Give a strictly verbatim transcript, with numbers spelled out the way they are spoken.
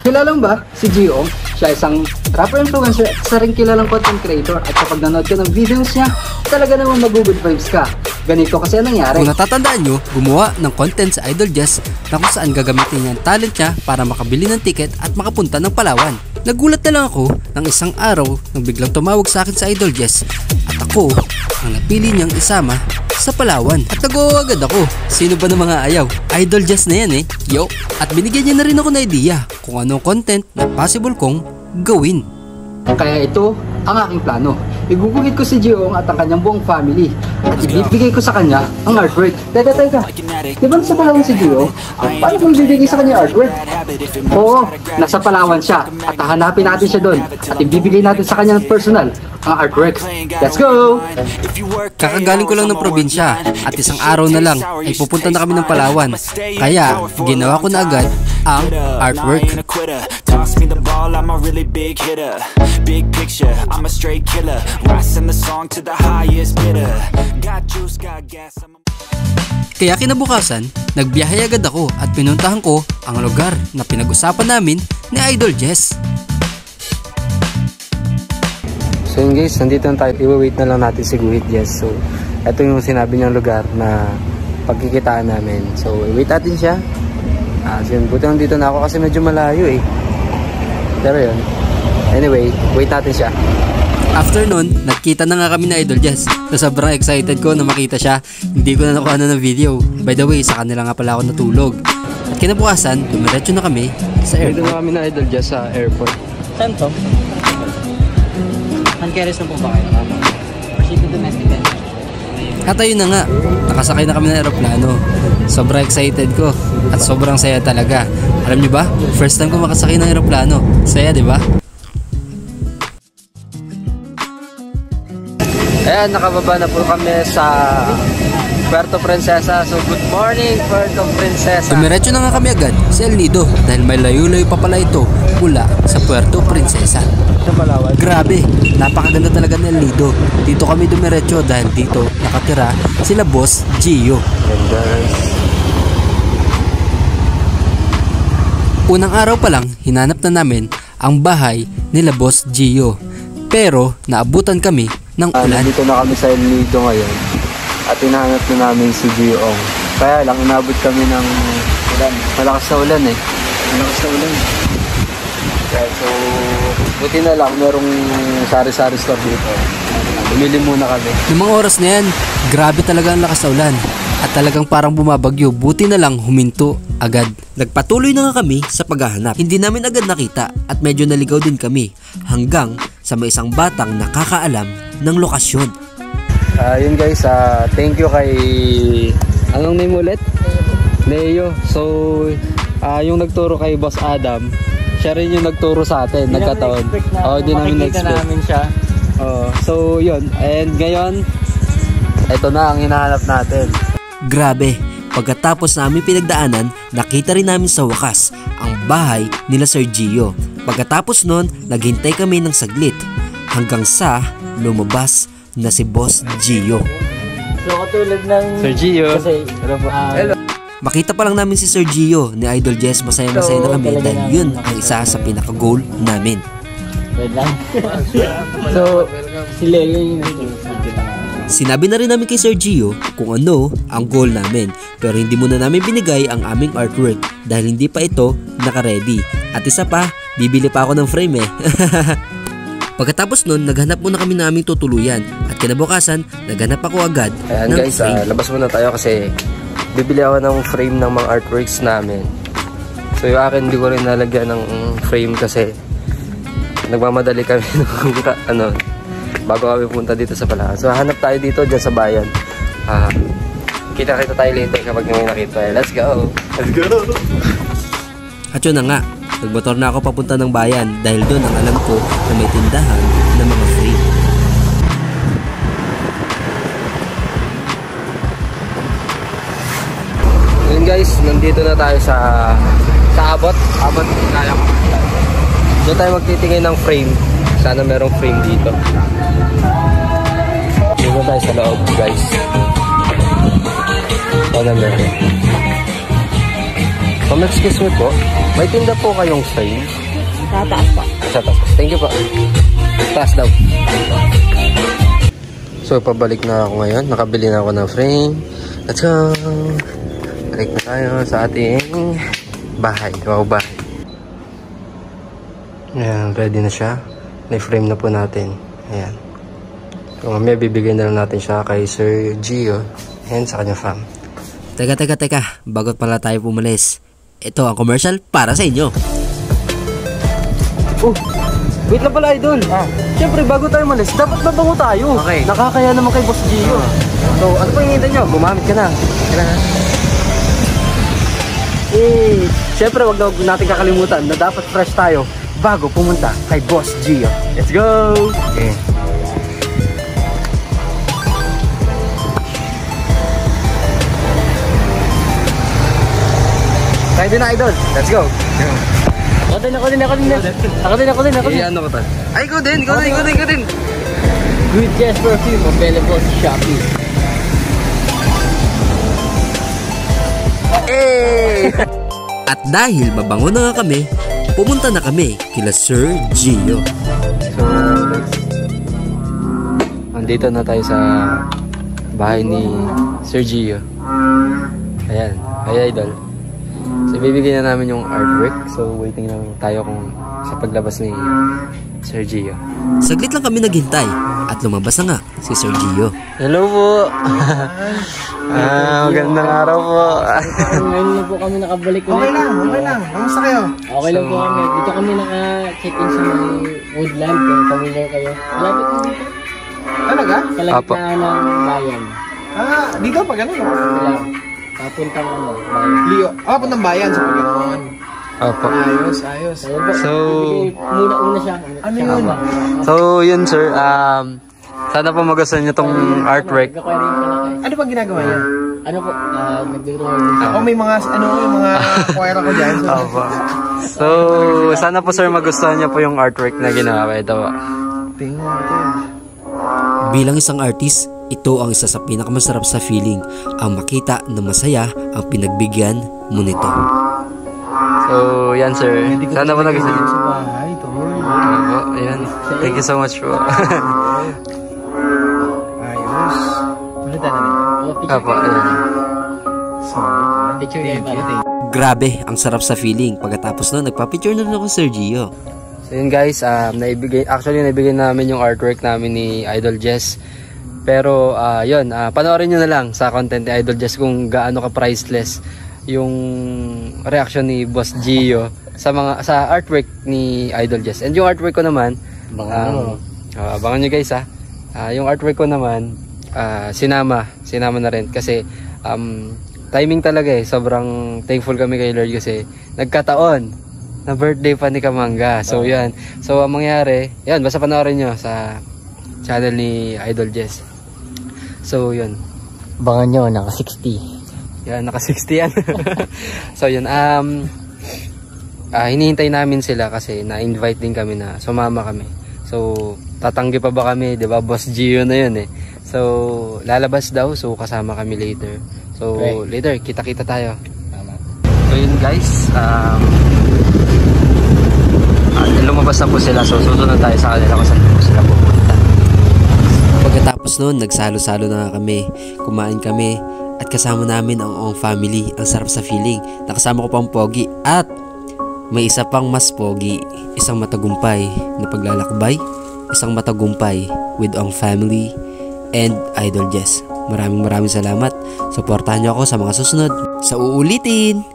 Kilala mo ba si Gio? Siya isang rapper influencer at isa rin kilalang content creator at kapag nanood ka ng videos niya, talaga namang mag-good vibes ka. Ganito kasi ang nangyari. Kung natatandaan nyo, gumawa ng content sa Idol Jess na kung saan gagamitin niya ang talent niya para makabili ng ticket at makapunta ng Palawan. Nagulat na lang ako ng isang araw nang biglang tumawag sa akin sa Idol Jess at ako ang napili niyang isama sa Palawan. At nag-o agad ako. Sino ba ng mga ayaw? Idol Jess na yan eh. Yo! At binigyan niya na rin ako na idea kung anong content na possible kong gawin. Kaya ito ang aking plano. Iguguhit ko si Gio at ang kanyang buong family at ibibigay ko sa kanya ang artwork. Teka, teka. Di ba nasa Palawan si Gio? Paano kung ibibigay sa kanya artwork? Oo, nasa Palawan siya at hahanapin natin siya doon at ibibigay natin sa kanya ng personal ang artwork. Let's go! Kakagaling ko lang ng probinsya at isang araw na lang ay pupunta na kami ng Palawan. Kaya ginawa ko na agad ang artwork. Toss me the ball, I'm a really big hitter. Big picture, I'm a straight killer. Rising the song to the highest bidder. Got juice, got gas. Kaya kinabukasan, nagbiyahe agad ako at pinuntahan ko ang lugar na pinag-usapan namin ni Idol Jess. So yun guys, nandito na tayo. I-wait na lang natin si Guhit Jess. So, ito yung sinabi niyang lugar na pagkikitaan namin. So, i-wait natin siya. Ah, so yun, buti nandito na ako kasi medyo malayo eh. Pero yun. Anyway, wait natin siya. After nun, nagkita na nga kami na Idol Jess. So sobrang excited ko na makita siya. Hindi ko na nakuha na ng video. By the way, sa kanila nga pala ako natulog. At kinabukasan, dumiretso na kami sa airport. Dito na kami na Idol Jess sa airport. Saan to? Ankeres na po ba kayo? Pacific Domestic. At ayun na nga, nakasakay na kami ng aeroplano. Sobrang excited ko at sobrang saya talaga. Alam niyo ba? First time ko makasakay ng aeroplano. Saya, di ba? Ayan, nakababa na po kami sa Puerto Princesa. So, good morning, Puerto Princesa. Dumiretso na nga kami agad sa El Nido dahil may layo-layo pa pala ito mula sa Puerto Princesa. Grabe, napakaganda talaga ng El Nido. Dito kami dumiretso dahil dito nakatira sila Boss Gio. Unang araw pa lang, hinanap na namin ang bahay nila Boss Gio. Pero naabutan kami ng ulan. Uh, dito na kami sa El Nido ngayon at hinahanap na namin si Gio. Kaya lang, inabot kami ng ulan. Malakas na ulan eh. Malakas na ulan. Kaya so, buti na lang, merong sari-sari store dito. Bumili muna kami. Yung mga oras na yan, grabe talaga ang lakas na ulan. At talagang parang bumabagyo, buti na lang huminto agad. Nagpatuloy na nga kami sa paghahanap. Hindi namin agad nakita at medyo naligaw din kami hanggang sa may isang batang nakakaalam ng lokasyon. Uh, yun guys, uh, thank you kay... Anong name ulit? Leo. So, uh, yung nagturo kay Boss Adam, siya rin yung nagturo sa atin, Di nagkataon. Oo, di namin na-expect. namin siya. Uh, so, yun. And ngayon, ito na ang hinahanap natin. Grabe, pagkatapos namin pinagdaanan, nakita rin namin sa wakas ang bahay nila Sir Gio. Pagkatapos nun, naghintay kami ng saglit hanggang sa lumabas na si Boss Gio. So katulad ng Sir Gio. Kasi, uh, Hello. Makita pa lang namin si Sir Gio ni Idol Jess, masaya-masaya na kami dahil yun ang isa sa pinaka-goal namin. wait lang. So, si Leo yung Sinabi na rin namin kay Sir Gio kung ano ang goal namin, pero hindi muna namin binigay ang aming artwork dahil hindi pa ito naka-ready. At isa pa, bibili pa ako ng frame eh. Pagkatapos nun, naghanap muna kami na aming tutuluyan at kinabukasan, naghanap ako agad Ayan, ng guys, frame. uh, labas muna tayo kasi bibili ako ng frame ng mga artworks namin. So yung akin, hindi ko rin nalagyan ng frame kasi nagmamadali kami ng ano, bago kami punta dito sa Palawan. So hanap tayo dito dyan sa bayan. Uh, kita-kita tayo later kapag may nakita. Let's go! Let's go! At yun na nga, nagmotor na ako papunta ng bayan dahil doon ang alam ko na may tindahan ng mga frame. Yun guys, nandito na tayo sa sa abot. Abot, kaya ko. Doon tayo magtitingin ng frame. Sana merong frame dito. Dito tayo sa loob, guys. Sana meron. Kung excuse me po, may tinda po kayong frame? Tataas pa. Sa taas. Thank you po. Taas daw. So, pabalik na ako ngayon. Nakabili na ako ng frame. Let's go! Balik na tayo sa ating bahay. Wow, bahay. Ayan, ready na siya. Na-frame na po natin. Ayan. So, mamaya bibigyan na lang natin siya kay Sir Gio and sa kanyang fam. Teka, teka, teka. Bago pala tayo pumalis, ito ang commercial para sa inyo. Oh, wait lang pala, Idol. Ah. Siyempre, bago tayo malis, dapat mabango tayo. Okay. Nakakaya naman kay Boss Gio. So, ano pa hingin nyo? Gumamit ka na. Kailangan. Eh, siyempre wag na wag natin kakalimutan na dapat fresh tayo bago pumunta kay Boss Gio. Let's go! Okay. Ready na, Idol. Let's go! Ako din, ako din, ako din. Ako din, ako din, ako din. Eh, ano ko ta? Ay, go din, go din, go din, go din. Good Jazz Perfume available sa Shopee. Eh! At dahil mabango na nga kami, pumunta na kami kila Sir Gio. So, andito na tayo sa bahay ni Sir Gio. Ayan, ay Idol. So, bibigyan na namin yung artwork. So, waiting lang tayo kung sa paglabas ni Sir Gio. Saglit lang kami naghintay at lumabas na nga si Sir Gio. Hello po! ah, magandang araw po. Ngayon lang po kami nakabalik ulit. Okay lang, okay lang. Kamusta kayo? Okay lang po kami. Dito kami naka-check-in sa mga Woodland. Kung familiar kayo. Malapit na dito. Talaga? Kalagit Apo. na ng bayan. Ah, dito pa ganun. Wala. Papuntang ano, bayan. Leo. Ah, puntang bayan sa pagkanoon. Opo. Ayos, ayos. Ayun po. So- Bibigay Muna-una siya. Ano yun? So, yun sir. Um, sana po magustuhan niyo tong artwork. Nagkakwaring ka na kayo. Ano bang ginagawa niya? Ano po? Ah, nagduro. Ako may mga, ano, yung mga choir ako dyan. So, Opo. So, sana po sir magustuhan niyo po yung artwork na ginawa. Ito po. tingnan natin. Bilang isang artist, ito ang isa sa pinakamasarap sa feeling, ang makita na masaya ang pinagbigyan mo nito. So, yan sir. Sana po nagustuhan niyo. Sa bahay, ito. Opo, ayan. Thank you so much po. Ayos. Ulit na natin. Opo, ayan. So, Picture thank niya you, thank you. Grabe, ang sarap sa feeling. Pagkatapos nun, nagpa-picture na rin ako Sir Gio. So yun guys, um, naibigay, actually naibigay namin yung artwork namin ni Idol Jess. Pero uh, yun, uh, panoorin nyo na lang sa content ni Idol Jess kung gaano ka priceless yung reaction ni Boss Gio sa mga sa artwork ni Idol Jess. And yung artwork ko naman, um, uh, abangan nyo guys ha. Uh, yung artwork ko naman, uh, sinama, sinama na rin kasi um, timing talaga eh. Sobrang thankful kami kay Lord kasi nagkataon na birthday pa ni Kamangga. So, yan. So, ang mangyari, yan, basta panoorin nyo sa channel ni Idol Jess. So, yun. Bangan nyo, naka sixty. Yan, naka sixty yan. So, yun. Um, uh, hinihintay namin sila kasi na-invite din kami na sumama kami. So, tatanggi pa ba kami? Diba? Boss Gio na yun eh. So, lalabas daw. So, kasama kami later. So, Okay. later, kita-kita tayo. So, yun guys. Um, At lumabas na po sila, so susunod tayo sa kanila kung saan po sila pupunta. Pagkatapos nun, nagsalo-salo na nga kami. Kumain kami at kasama namin ang buong family. Ang sarap sa feeling. Nakasama ko pang pogi at may isa pang mas pogi. Isang matagumpay na paglalakbay. Isang matagumpay with ang family and Idol Jess. Maraming maraming salamat. Suportahan niyo ako sa mga susunod. Sa uulitin!